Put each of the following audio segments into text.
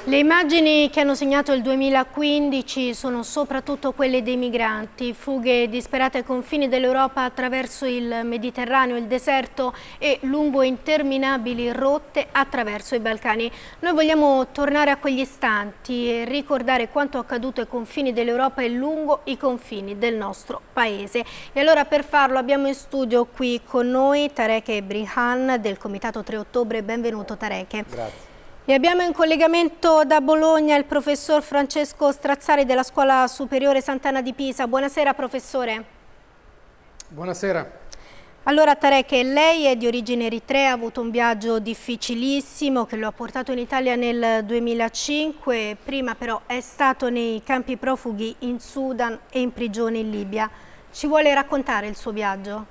Le immagini che hanno segnato il 2015 sono soprattutto quelle dei migranti, fughe disperate ai confini dell'Europa attraverso il Mediterraneo, il deserto e lungo interminabili rotte attraverso i Balcani. Noi vogliamo tornare a quegli istanti e ricordare quanto accaduto ai confini dell'Europa e lungo i confini del nostro paese. E allora per farlo abbiamo in studio qui con noi Tarek Brihan del Comitato 3 Ottobre. Benvenuto Tarek. Grazie. E abbiamo in collegamento da Bologna il professor Francesco Strazzari della Scuola Superiore Sant'Anna di Pisa. Buonasera professore. Buonasera. Allora Tarek, lei è di origine eritrea, ha avuto un viaggio difficilissimo che lo ha portato in Italia nel 2005, prima però è stato nei campi profughi in Sudan e in prigione in Libia. Ci vuole raccontare il suo viaggio?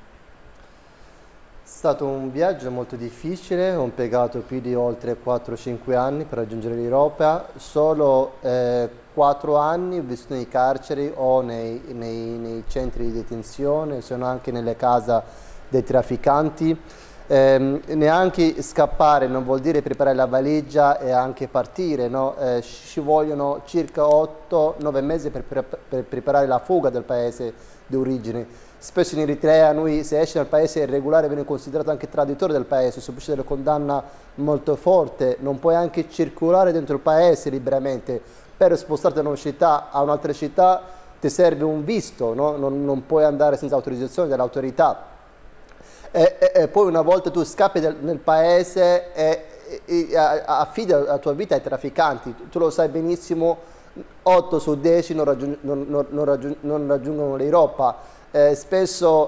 È stato un viaggio molto difficile, ho impiegato più di oltre 4-5 anni per raggiungere l'Europa, solo 4 anni ho vissuto nei carceri o nei centri di detenzione, sono anche nelle case dei trafficanti. Neanche scappare non vuol dire preparare la valigia e anche partire, no? Ci vogliono circa 8-9 mesi per preparare la fuga dal paese di origine. Spesso in Eritrea noi, se esce dal paese irregolare, viene considerato anche traditore del paese, subisce delle condanne molto forti, non puoi anche circolare dentro il paese liberamente. Per spostarti da una città a un'altra città ti serve un visto, no? Non puoi andare senza autorizzazione dell'autorità. E poi una volta tu scappi nel paese e affidi la tua vita ai trafficanti, tu lo sai benissimo, 8 su 10 non raggiungono l'Europa. Spesso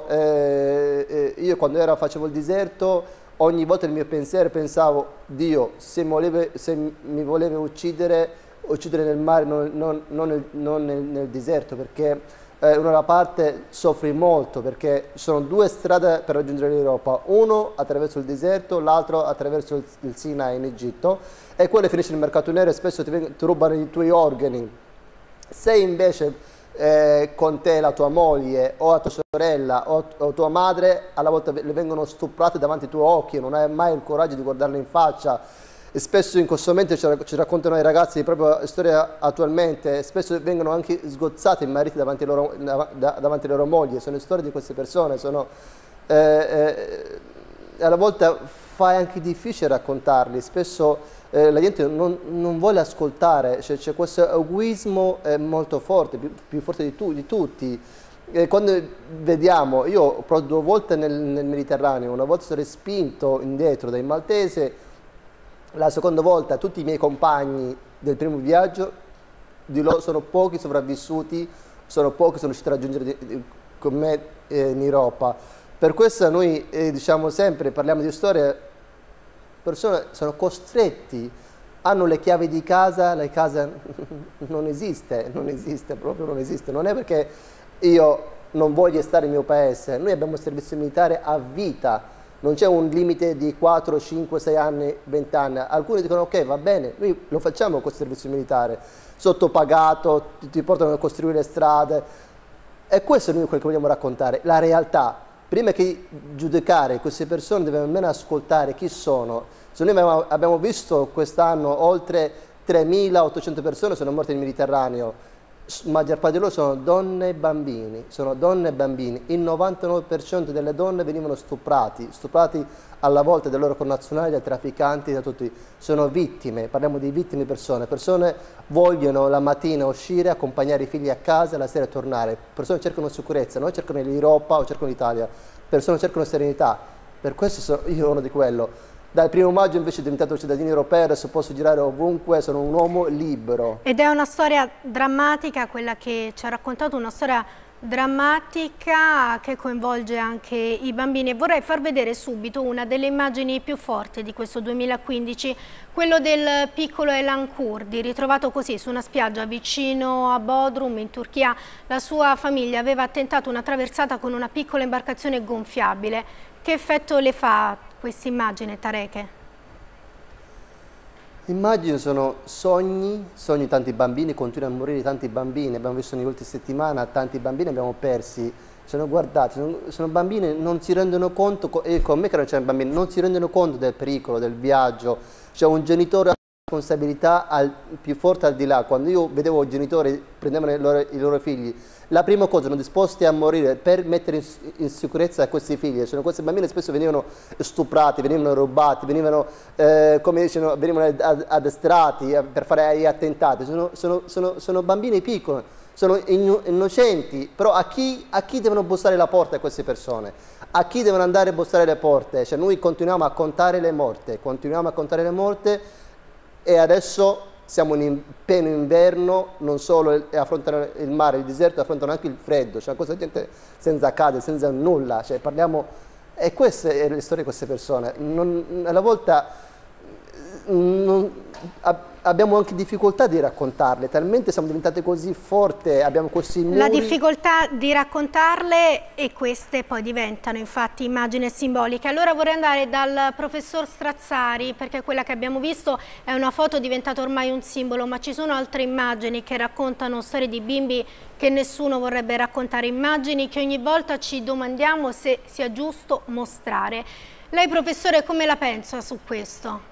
io quando facevo il deserto, ogni volta nel mio pensiero pensavo, Dio, se mi voleva uccidere nel mare, non nel deserto, perché una parte soffre molto, perché ci sono 2 strade per raggiungere l'Europa, uno attraverso il deserto, l'altro attraverso il Sinai in Egitto, e quello finisce nel mercato nero e spesso ti rubano i tuoi organi. Se invece con te la tua moglie o la tua sorella o tua madre, alla volta le vengono stuprate davanti ai tuoi occhi, non hai mai il coraggio di guardarle in faccia. E spesso in questo momento ci raccontano i ragazzi proprio storia attualmente, spesso vengono anche sgozzati i mariti davanti alle loro mogli, sono storie di queste persone, alla volta fa anche difficile raccontarli, spesso la gente non vuole ascoltare, c'è questo egoismo molto forte, più forte di tutti. Quando vediamo, io ho provato 2 volte nel Mediterraneo, una volta sono respinto indietro dai maltesi, la seconda volta tutti i miei compagni del primo viaggio, di loro sono pochi sopravvissuti, sono pochi sono riusciti a raggiungere con me in Europa. Per questo noi diciamo sempre, parliamo di storie, persone sono costretti, hanno le chiavi di casa, la casa non esiste, proprio non esiste. Non è perché io non voglio stare nel mio paese, noi abbiamo servizio militare a vita, non c'è un limite di 4, 5, 6 anni, 20 anni. Alcuni dicono ok, va bene, noi lo facciamo con il servizio militare, sottopagato, ti portano a costruire strade. E questo è noi quello che vogliamo raccontare, la realtà. Prima che giudicare queste persone dobbiamo almeno ascoltare chi sono. Se noi abbiamo visto quest'anno oltre 3.800 persone sono morte nel Mediterraneo, la maggior parte di loro sono donne e bambini, il 99% delle donne venivano stuprati alla volta dai loro connazionali, dai trafficanti, da tutti. Sono vittime, parliamo di vittime persone vogliono la mattina uscire, accompagnare i figli a casa, la sera tornare, persone cercano sicurezza, non cercano l'Europa o cercano l'Italia, persone cercano serenità, per questo io sono uno di quello. Dal 1° maggio invece sono diventato cittadino europeo, adesso posso girare ovunque, sono un uomo libero. Ed è una storia drammatica quella che ci ha raccontato, una storia drammatica che coinvolge anche i bambini. E vorrei far vedere subito una delle immagini più forti di questo 2015, quello del piccolo Elan Kurdi, ritrovato così su una spiaggia vicino a Bodrum in Turchia. La sua famiglia aveva tentato una traversata con una piccola imbarcazione gonfiabile. Che effetto le fa questa immagine, Tarek? Immagini sono sogni di tanti bambini, continuano a morire tanti bambini, abbiamo visto nelle ultime settimane tanti bambini abbiamo persi, sono guardati, sono bambini, non si rendono conto, e con me che non c'è bambini, non si rendono conto del pericolo, del viaggio, c'è un genitore responsabilità più forte al di là. Quando io vedevo i genitori prendevano i loro figli, la prima cosa, erano disposti a morire per mettere in sicurezza questi figli. Cioè, questi bambini spesso venivano stuprati, venivano rubati, venivano, come dicono, venivano addestrati per fare gli attentati. Sono bambini piccoli, sono innocenti, però a chi devono bussare la porta a queste persone? A chi devono andare a bussare le porte? Cioè, noi continuiamo a contare le morte, e adesso siamo in pieno inverno, non solo affrontano il mare, il deserto, affrontano anche il freddo, cioè questa gente senza casa, senza nulla, cioè parliamo, e questa è la storia di queste persone. Alla volta abbiamo anche difficoltà di raccontarle, talmente siamo diventati così forti, abbiamo questi muri. La difficoltà di raccontarle, e queste poi diventano infatti immagini simboliche. Allora vorrei andare dal professor Strazzari, perché quella che abbiamo visto è una foto diventata ormai un simbolo, ma ci sono altre immagini che raccontano storie di bimbi che nessuno vorrebbe raccontare, immagini che ogni volta ci domandiamo se sia giusto mostrare. Lei, professore, come la pensa su questo?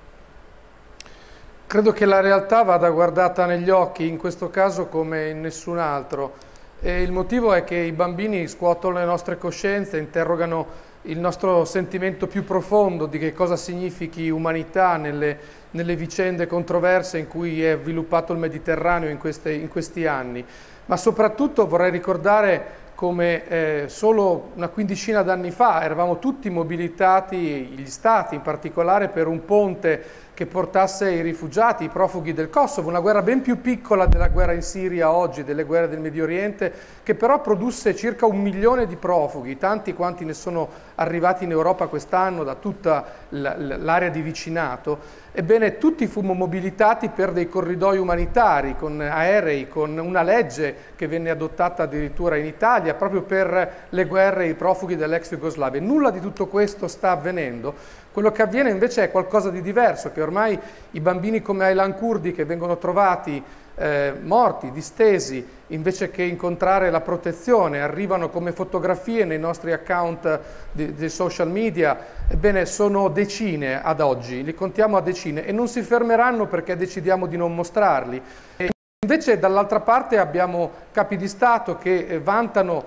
Credo che la realtà vada guardata negli occhi, in questo caso come in nessun altro. E il motivo è che i bambini scuotono le nostre coscienze, interrogano il nostro sentimento più profondo di che cosa significhi umanità nelle vicende controverse in cui è sviluppato il Mediterraneo in questi anni. Ma soprattutto vorrei ricordare come solo una quindicina d'anni fa eravamo tutti mobilitati, gli stati in particolare, per un ponte che portasse i rifugiati, i profughi del Kosovo, una guerra ben più piccola della guerra in Siria oggi, delle guerre del Medio Oriente, che però produsse circa 1 milione di profughi, tanti quanti ne sono arrivati in Europa quest'anno da tutta l'area di vicinato. Ebbene, tutti fummo mobilitati per dei corridoi umanitari, con aerei, con una legge che venne adottata addirittura in Italia, proprio per le guerre e i profughi dell'ex Jugoslavia. Nulla di tutto questo sta avvenendo. Quello che avviene invece è qualcosa di diverso, che ormai i bambini come Aylan Kurdi, che vengono trovati morti, distesi, invece che incontrare la protezione, arrivano come fotografie nei nostri account dei social media. Ebbene, sono decine ad oggi, li contiamo a decine, e non si fermeranno perché decidiamo di non mostrarli. Invece dall'altra parte abbiamo capi di Stato che vantano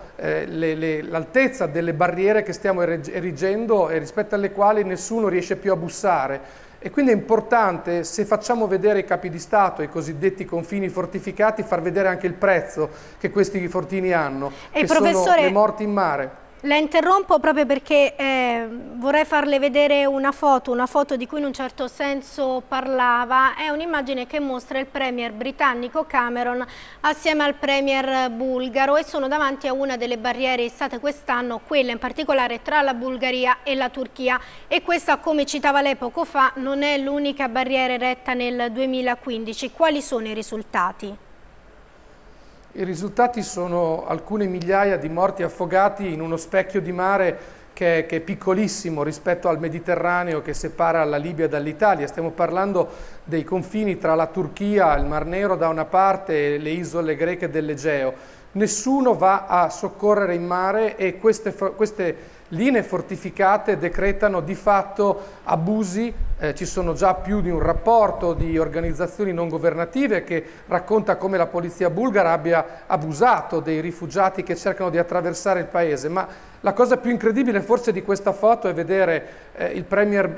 l'altezza delle barriere che stiamo erigendo e rispetto alle quali nessuno riesce più a bussare. E quindi è importante, se facciamo vedere i capi di Stato, i cosiddetti confini fortificati, far vedere anche il prezzo che questi fortini hanno, che sono le morti in mare. La interrompo proprio perché vorrei farle vedere una foto di cui in un certo senso parlava. È un'immagine che mostra il premier britannico Cameron assieme al premier bulgaro, e sono davanti a una delle barriere istate quest'anno, quella in particolare tra la Bulgaria e la Turchia, e questa, come citava lei poco fa, non è l'unica barriera eretta nel 2015. Quali sono i risultati? I risultati sono alcune migliaia di morti affogati in uno specchio di mare che è piccolissimo rispetto al Mediterraneo che separa la Libia dall'Italia. Stiamo parlando dei confini tra la Turchia, il Mar Nero da una parte e le isole greche dell'Egeo. Nessuno va a soccorrere in mare, e queste linee fortificate decretano di fatto abusi. Ci sono già più di un rapporto di organizzazioni non governative che racconta come la polizia bulgara abbia abusato dei rifugiati che cercano di attraversare il paese. Ma la cosa più incredibile forse di questa foto è vedere il premier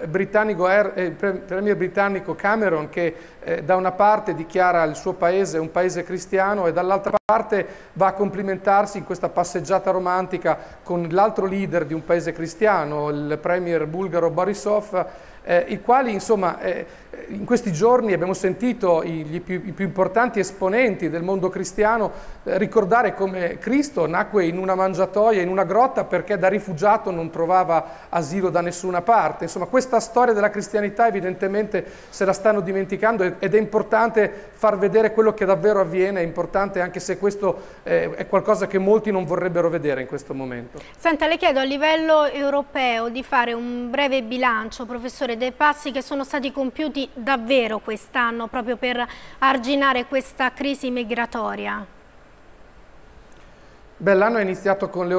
britannico Cameron che da una parte dichiara il suo paese un paese cristiano e dall'altra parte va a complimentarsi in questa passeggiata romantica con l'altro leader di un paese cristiano, il premier bulgaro Borisov, i quali insomma in questi giorni abbiamo sentito i più importanti esponenti del mondo cristiano ricordare come Cristo nacque in una mangiatoia, in una grotta, perché da rifugiato non trovava asilo da nessuna parte. Insomma, questa storia della cristianità evidentemente se la stanno dimenticando, ed è importante far vedere quello che davvero avviene, è importante anche se questo è qualcosa che molti non vorrebbero vedere in questo momento. Senta, le chiedo a livello europeo di fare un breve bilancio, professore, dei passi che sono stati compiuti davvero quest'anno proprio per arginare questa crisi migratoria. Beh, l'anno è iniziato con le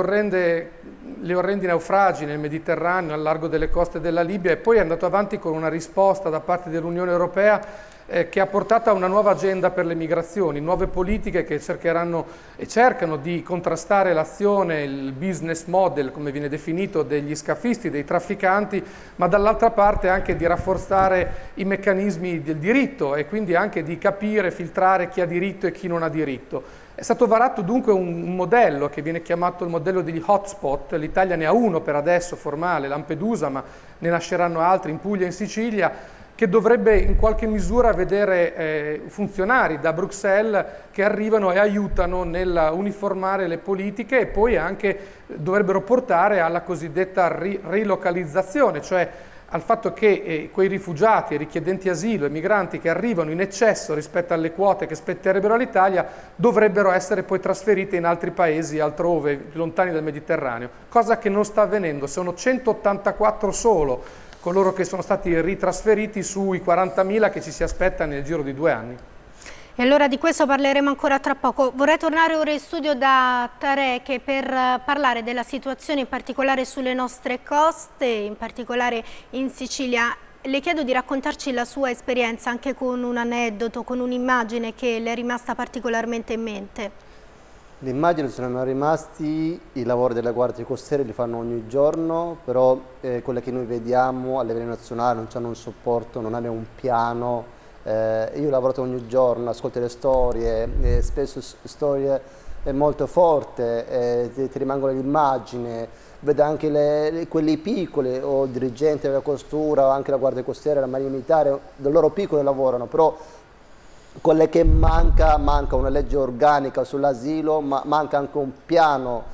orrendi naufragi nel Mediterraneo, al largo delle coste della Libia, e poi è andato avanti con una risposta da parte dell'Unione Europea che ha portato a una nuova agenda per le migrazioni, nuove politiche che cercheranno e cercano di contrastare l'azione, il business model, come viene definito, degli scafisti, dei trafficanti, ma dall'altra parte anche di rafforzare i meccanismi del diritto e quindi anche di capire, filtrare chi ha diritto e chi non ha diritto. È stato varato dunque un modello che viene chiamato il modello degli hotspot. L'Italia ne ha uno per adesso formale, Lampedusa, ma ne nasceranno altri in Puglia e in Sicilia, che dovrebbe in qualche misura vedere funzionari da Bruxelles che arrivano e aiutano nel uniformare le politiche, e poi anche dovrebbero portare alla cosiddetta rilocalizzazione, cioè al fatto che quei rifugiati, richiedenti asilo e migranti che arrivano in eccesso rispetto alle quote che spetterebbero all'Italia dovrebbero essere poi trasferiti in altri paesi altrove, lontani dal Mediterraneo, cosa che non sta avvenendo. Sono 184 solo coloro che sono stati ritrasferiti sui 40.000 che ci si aspetta nel giro di 2 anni. E allora di questo parleremo ancora tra poco. Vorrei tornare ora in studio da Tarek per parlare della situazione in particolare sulle nostre coste, in particolare in Sicilia. Le chiedo di raccontarci la sua esperienza anche con un aneddoto, con un'immagine che le è rimasta particolarmente in mente. L'immagine sono rimasti i lavori delle guardie costiere, li fanno ogni giorno, però quelle che noi vediamo a livello nazionale non hanno un supporto, non hanno un piano. Io ho lavorato ogni giorno, ascolto le storie, spesso storie molto forti, ti rimangono l'immagine, vedo anche quelli piccoli, o dirigenti della costura, o anche la guardia costiera, la marina militare, da loro piccoli lavorano, però quelle che manca una legge organica sull'asilo, ma manca anche un piano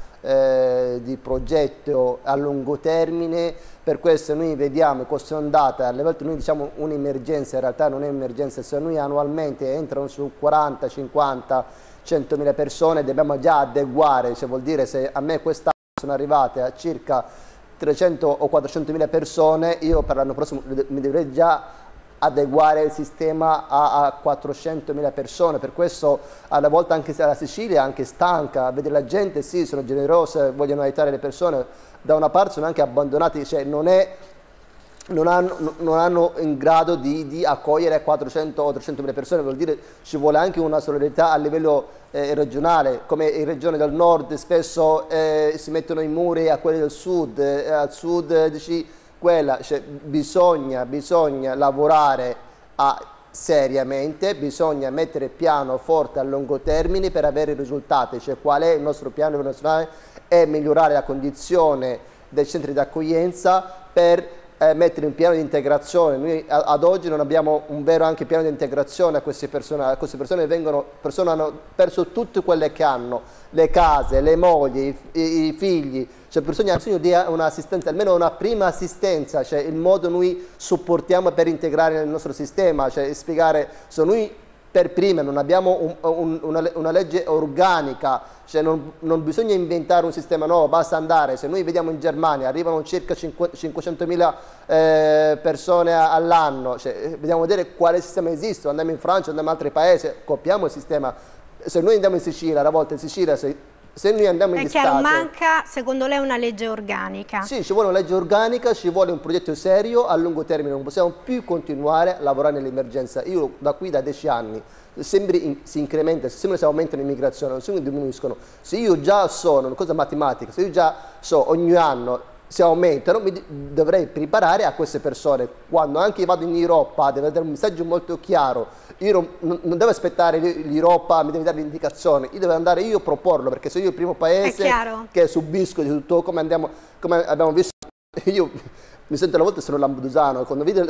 di progetto a lungo termine. Per questo noi vediamo queste ondate, alle volte noi diciamo un'emergenza, in realtà non è un'emergenza, se noi annualmente entrano su 40, 50, 100.000 persone dobbiamo già adeguare, cioè vuol dire se a me quest'anno sono arrivate a circa 300 o 400.000 persone, io per l'anno prossimo mi dovrei già adeguare il sistema a 400.000 persone. Per questo alla volta anche se la Sicilia è anche stanca, vede la gente, sì, sono generose, vogliono aiutare le persone, da una parte sono anche abbandonati, cioè non hanno in grado di accogliere 400 o 300.000 persone, vuol dire ci vuole anche una solidarietà a livello regionale, come in regioni del nord spesso si mettono i muri a quelli del sud, al sud dici quella, cioè, bisogna lavorare seriamente, bisogna mettere piano forte a lungo termine per avere i risultati, cioè qual è il nostro piano nazionale, è migliorare la condizione dei centri di accoglienza per mettere un piano di integrazione. Noi ad oggi non abbiamo un vero anche piano di integrazione a queste persone hanno perso tutte quelle che hanno, le case, le mogli, i figli, cioè persone hanno bisogno di un'assistenza, almeno una prima assistenza, cioè il modo noi supportiamo per integrare nel nostro sistema, cioè spiegare, se noi per prima non abbiamo una legge organica, cioè non bisogna inventare un sistema nuovo, basta andare. Se noi vediamo in Germania arrivano circa 500.000 persone all'anno, cioè, vediamo vedere quale sistema esiste, andiamo in Francia, andiamo in altri paesi, copiamo il sistema. Se noi andiamo in Sicilia, a volte in Sicilia se noi andiamo in È chiaro, manca secondo lei una legge organica? Sì, ci vuole una legge organica, ci vuole un progetto serio a lungo termine, non possiamo più continuare a lavorare nell'emergenza. Io da 10 anni, sembri si incrementa, sembra si aumenta l'immigrazione, non si diminuiscono. Se io già so, una cosa matematica, se io già so ogni anno si aumentano, mi dovrei preparare a queste persone. Quando anche vado in Europa deve dare un messaggio molto chiaro. Io non devo aspettare l'Europa, mi deve dare l'indicazione, io devo andare io a proporlo, perché se io il primo paese che subisco di tutto, come abbiamo visto, io mi sento una volta sono lambedusano, quando vedo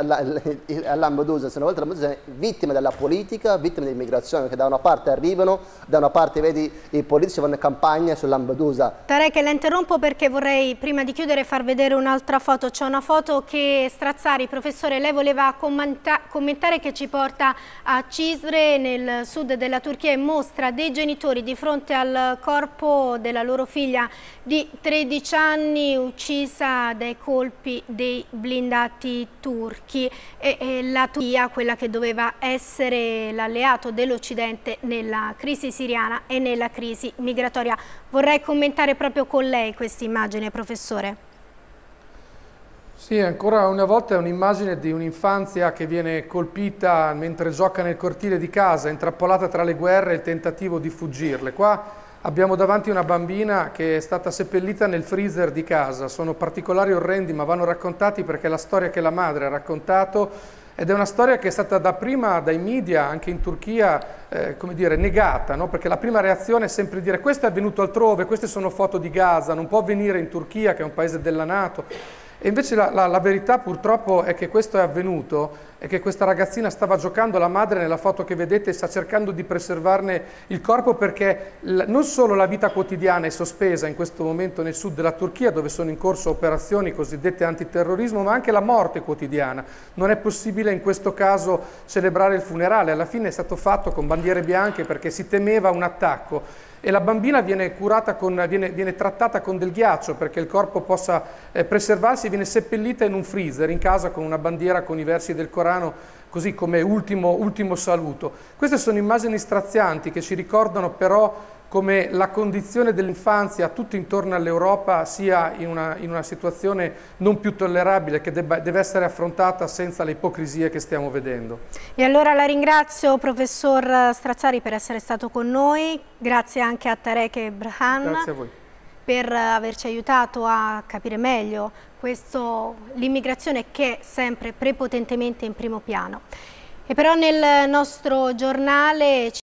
a Lampedusa, sono una volta vittima della politica, vittima dell'immigrazione, che da una parte arrivano, da una parte vedi i politici vanno in campagna su Lampedusa. Tarek, la interrompo perché vorrei prima di chiudere far vedere un'altra foto. C'è una foto che Strazzari, professore, lei voleva commentare, che ci porta a Cizre nel sud della Turchia e mostra dei genitori di fronte al corpo della loro figlia di 13 anni uccisa dai colpi colpi dei blindati turchi e la Turchia, quella che doveva essere l'alleato dell'Occidente nella crisi siriana e nella crisi migratoria. Vorrei commentare proprio con lei questa immagine, professore. Sì, ancora una volta è un'immagine di un'infanzia che viene colpita mentre gioca nel cortile di casa, intrappolata tra le guerre e il tentativo di fuggirle. Qua abbiamo davanti una bambina che è stata seppellita nel freezer di casa. Sono particolari orrendi, ma vanno raccontati perché è la storia che la madre ha raccontato ed è una storia che è stata dapprima dai media, anche in Turchia, come dire, negata, no? Perché la prima reazione è sempre dire questo è avvenuto altrove, queste sono foto di Gaza, non può avvenire in Turchia che è un paese della NATO. E invece la verità purtroppo è che questo è avvenuto e che questa ragazzina stava giocando, la madre nella foto che vedete sta cercando di preservarne il corpo perché non solo la vita quotidiana è sospesa in questo momento nel sud della Turchia dove sono in corso operazioni cosiddette antiterrorismo, ma anche la morte quotidiana. Non è possibile in questo caso celebrare il funerale, alla fine è stato fatto con bandiere bianche perché si temeva un attacco. E la bambina viene curata viene trattata con del ghiaccio perché il corpo possa preservarsi, viene seppellita in un freezer in casa con una bandiera con i versi del Corano, così come ultimo saluto. Queste sono immagini strazianti che ci ricordano però come la condizione dell'infanzia tutto intorno all'Europa sia in una situazione non più tollerabile, che deve essere affrontata senza le ipocrisie che stiamo vedendo. E allora la ringrazio, professor Strazzari, per essere stato con noi, grazie anche a Tarek Ebrahim. Grazie a voi. Per averci aiutato a capire meglio l'immigrazione che è sempre prepotentemente in primo piano. E però nel nostro giornale